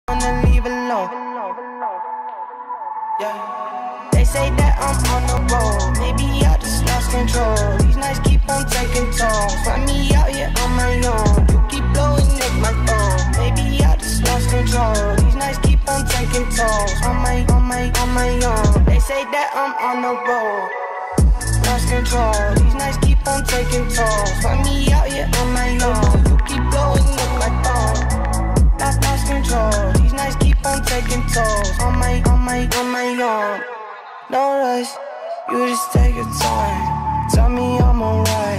wanna leave alone. Yeah. They say that I'm on the road, maybe I just lost control. These nights keep on taking tolls. Find me out here on my own. You keep blowing up my phone. Maybe I just lost control. These nights keep on taking tolls. On my own. They say that I'm on the road. Lost control. These nights keep on taking tolls. Find me out here on my own. You keep blowing up my phone. Lost control. These nights keep on taking tolls. On my own. No rush. You just take your time. Tell me I'm alright.